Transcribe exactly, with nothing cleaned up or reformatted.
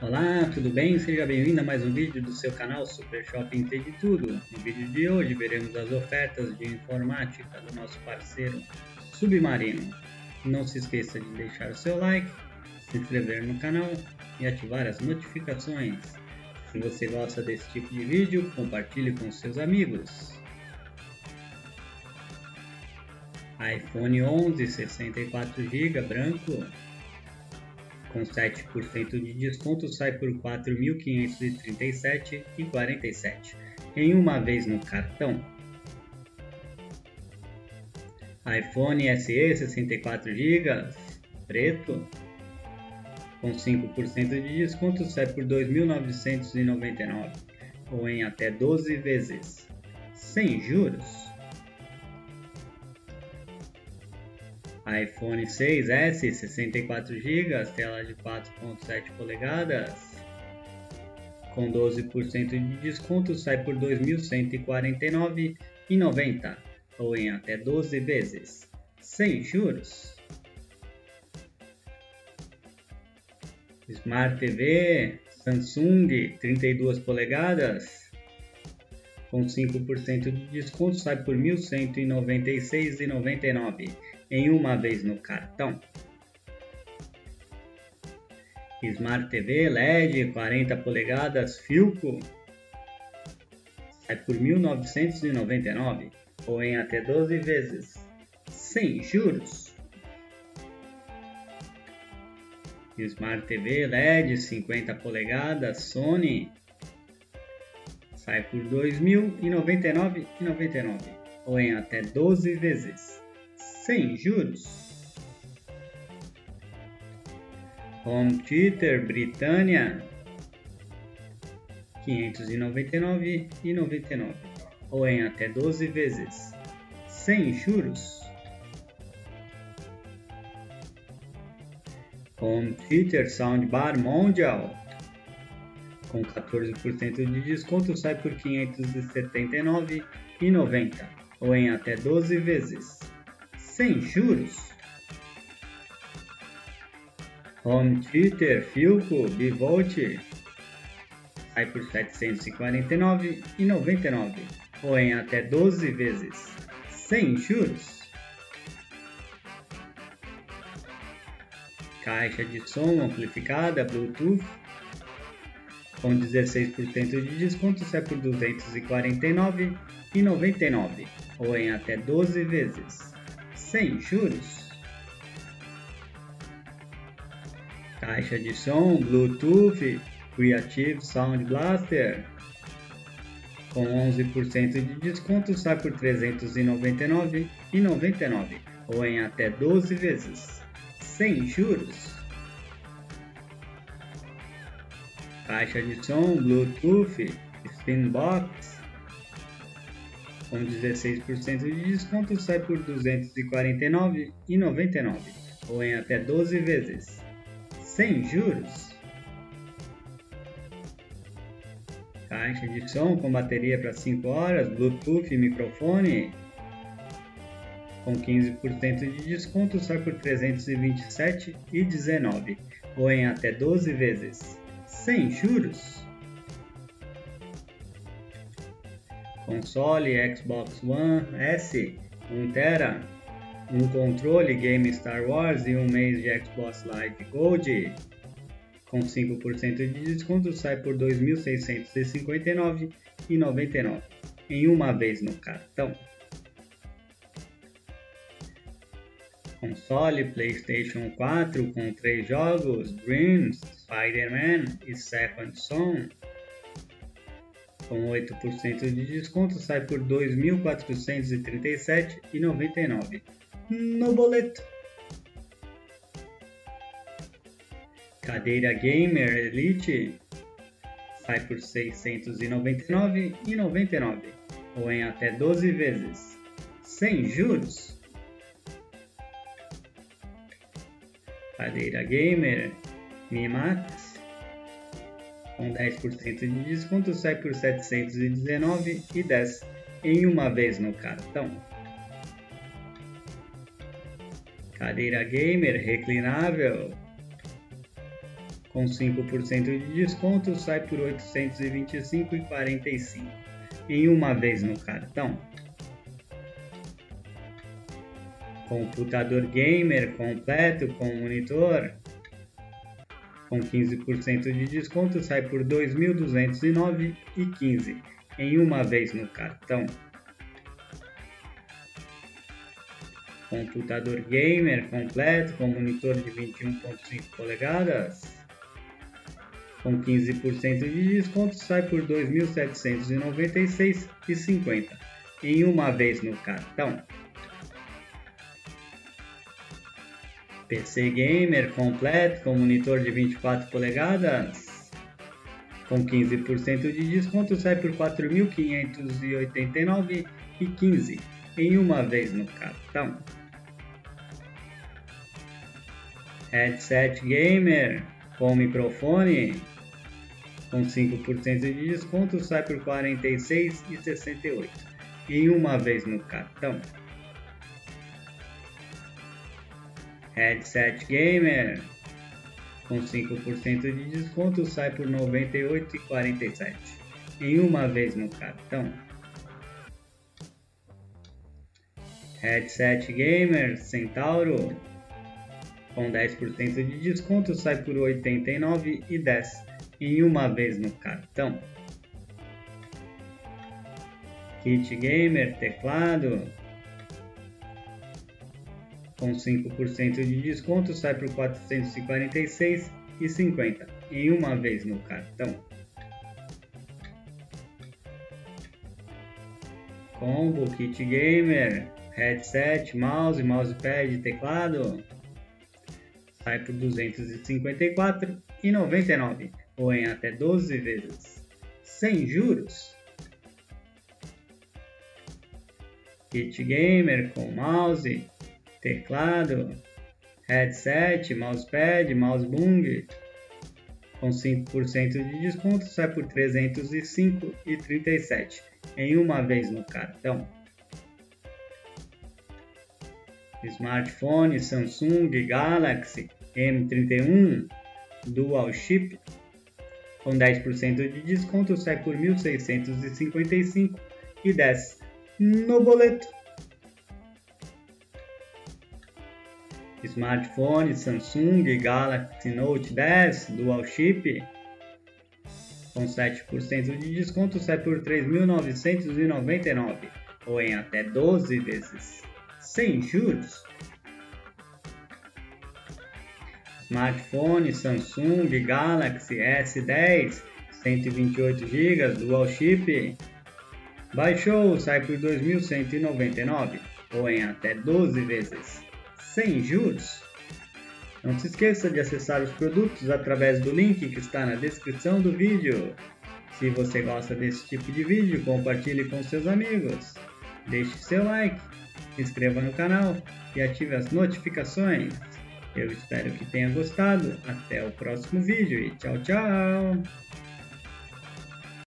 Olá, tudo bem? Seja bem-vindo a mais um vídeo do seu canal Super Shopping Entende Tudo. No vídeo de hoje veremos as ofertas de informática do nosso parceiro Submarino. Não se esqueça de deixar o seu like, se inscrever no canal e ativar as notificações. Se você gosta desse tipo de vídeo, compartilhe com seus amigos. iPhone onze sessenta e quatro gigas branco com sete por cento de desconto sai por quatro mil quinhentos e trinta e sete reais e quarenta e sete centavos em uma vez no cartão. iPhone S E sessenta e quatro gigas preto com cinco por cento de desconto sai por dois mil novecentos e noventa e nove reais ou em até doze vezes sem juros. iPhone seis S sessenta e quatro gigas, tela de quatro ponto sete polegadas, com doze por cento de desconto sai por dois mil cento e quarenta e nove reais e noventa centavos ou em até doze vezes sem juros. Smart T V Samsung trinta e duas polegadas, com cinco por cento de desconto sai por mil cento e noventa e seis reais e noventa e nove centavos em uma vez no cartão. Smart T V L E D quarenta polegadas Philco sai por mil novecentos e noventa e nove reais ou em até doze vezes sem juros. Smart T V L E D cinquenta polegadas Sony sai por dois mil e noventa e nove reais e noventa e nove centavos ou em até doze vezes sem juros. Home Theater Britânia quinhentos e noventa e nove reais e noventa e nove centavos ou em até doze vezes sem juros. Home Theater Soundbar Mondial com quatorze por cento de desconto sai por quinhentos e setenta e nove reais e noventa centavos ou em até doze vezes sem juros. Home Theater Philco Bivolt sai por setecentos e quarenta e nove reais e noventa e nove centavos ou em até doze vezes sem juros. Caixa de som amplificada Bluetooth com dezesseis por cento de desconto sai por duzentos e quarenta e nove reais e noventa e nove centavos ou em até doze vezes sem juros. Caixa de som Bluetooth Creative Sound Blaster com onze por cento de desconto sai por trezentos e noventa e nove reais e noventa e nove centavos ou em até doze vezes sem juros. Caixa de som Bluetooth Spinbox com dezesseis por cento de desconto sai por duzentos e quarenta e nove reais e noventa e nove centavos ou em até doze vezes sem juros. Caixa de som com bateria para cinco horas Bluetooth e microfone com quinze por cento de desconto sai por trezentos e vinte e sete reais e dezenove centavos ou em até doze vezes sem juros. Console Xbox One S um tera, um controle Game Star Wars e um mês de Xbox Live Gold com cinco por cento de desconto sai por dois mil seiscentos e cinquenta e nove reais e noventa e nove centavos em uma vez no cartão. Console PlayStation quatro com três jogos Dreams, Spider-Man e Second Son com oito por cento de desconto sai por dois mil quatrocentos e trinta e sete reais e noventa e nove centavos no boleto. Cadeira Gamer Elite sai por seiscentos e noventa e nove reais e noventa e nove centavos ou em até doze vezes sem juros. Cadeira Gamer Mi Max com dez por cento de desconto sai por setecentos e dezenove reais e dez centavos em uma vez no cartão. Cadeira gamer reclinável Com cinco por cento de desconto, sai por oitocentos e vinte e cinco reais e quarenta e cinco centavos em uma vez no cartão. Computador gamer completo com monitor, com quinze por cento de desconto, sai por dois mil duzentos e nove reais e quinze centavos em uma vez no cartão. Computador gamer completo com monitor de vinte e um vírgula cinco polegadas, com quinze por cento de desconto, sai por dois mil setecentos e noventa e seis reais e cinquenta centavos em uma vez no cartão. P C gamer completo com monitor de vinte e quatro polegadas, com quinze por cento de desconto, sai por quatro mil quinhentos e oitenta e nove reais e quinze centavos em uma vez no cartão. Headset gamer com microfone, com cinco por cento de desconto, sai por quarenta e seis reais e sessenta e oito centavos em uma vez no cartão. Headset gamer com cinco por cento de desconto, sai por noventa e oito reais e quarenta e sete centavos em uma vez no cartão. Headset gamer Centauro com dez por cento de desconto, sai por oitenta e nove reais e dez centavos em uma vez no cartão. Kit gamer teclado com cinco por cento de desconto, sai por quatrocentos e quarenta e seis reais e cinquenta centavos em uma vez no cartão. Combo Kit gamer headset, mouse, mousepad e teclado, sai por duzentos e cinquenta e quatro reais e noventa e nove centavos ou em até doze vezes sem juros. Kit gamer com mouse, teclado, headset, mousepad, mousebung, com cinco por cento de desconto, sai por trezentos e cinco reais e trinta e sete centavos em uma vez no cartão. Smartphone Samsung Galaxy M trinta e um Dual Chip, com dez por cento de desconto, sai por mil seiscentos e cinquenta e cinco reais e dez centavos no boleto. Smartphone Samsung Galaxy Note dez Dual Chip, com sete por cento de desconto, sai por três mil novecentos e noventa e nove reais ou em até doze vezes sem juros. Smartphone Samsung Galaxy S dez cento e vinte e oito gigas Dual Chip, baixou, sai por dois mil cento e noventa e nove reais ou em até doze vezes sem juros. Não se esqueça de acessar os produtos através do link que está na descrição do vídeo. Se você gosta desse tipo de vídeo, compartilhe com seus amigos. Deixe seu like, se inscreva no canal e ative as notificações. Eu espero que tenha gostado. Até o próximo vídeo e tchau, tchau!